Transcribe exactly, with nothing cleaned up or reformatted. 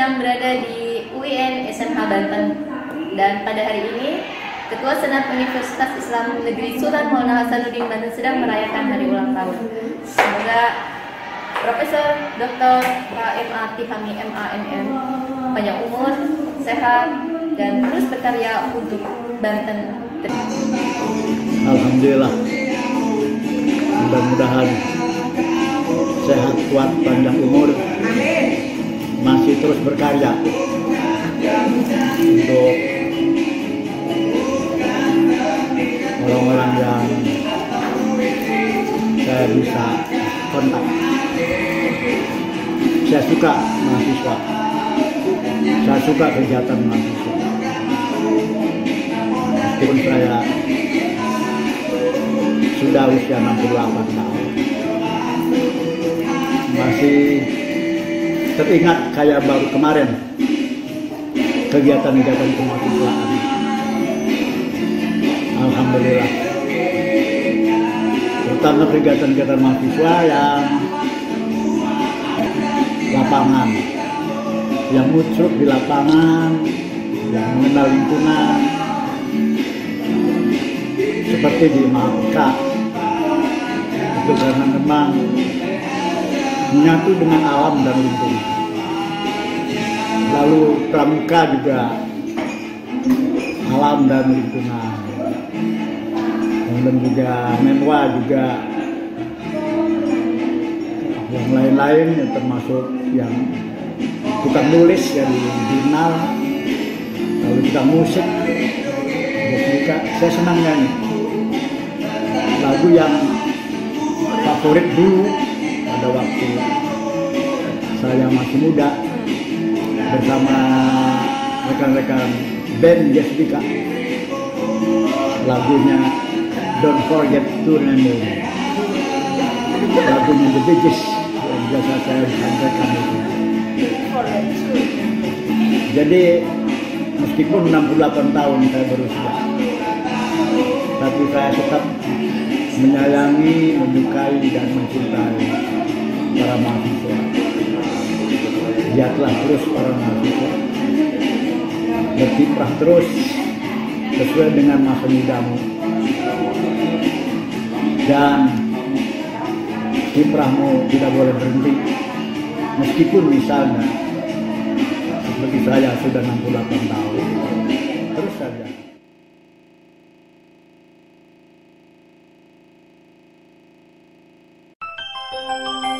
sedang berada di U I N S M H Banten. Dan pada hari ini, Ketua Senat Universitas Islam Negeri Sultan Mauna Hasanuddin Banten sedang merayakan hari ulang tahun. Semoga Profesor Doktor H M A Tihami M A M M panjang umur, sehat, dan terus berkarya untuk Banten. Alhamdulillah, mudah-mudahan sehat, kuat, panjang umur, masih terus berkarya untuk orang-orang yang saya bisa kontak. Saya suka mahasiswa, saya suka kegiatan mahasiswa. Meskipun saya sudah usia enam puluh delapan tahun, masih teringat kayak baru kemarin kegiatan-kegiatan kemahasiswaan. Alhamdulillah, terutama kegiatan-kegiatan mahasiswa yang lapangan, yang muncul di lapangan, yang mengenal lingkungan, seperti di Mahaka. Itu karena memang menyatu dengan alam dan lingkungan. Lalu Pramuka juga alam dan lingkungan. Kemudian juga Menwa juga, yang lain-lain yang termasuk yang tukang nulis ya di jurnal, lalu tukang musik, musika. Saya senang nyanyi lagu yang favorit dulu pada waktu saya masih muda bersama rekan-rekan band Jessica. Lagunya Don't Forget to Remember, lagunya The Bee Gees yang biasa saya sampaikan itu. Jadi meskipun enam puluh delapan tahun saya berusia, tapi saya tetap menyayangi, menyukai, dan mencintai para mahasiswa. Giatlah terus para mahasiswa, berkiprah terus sesuai dengan masa mudamu, dan kiprahmu tidak boleh berhenti. Meskipun misalnya seperti saya sudah enam puluh delapan tahun, terus saja.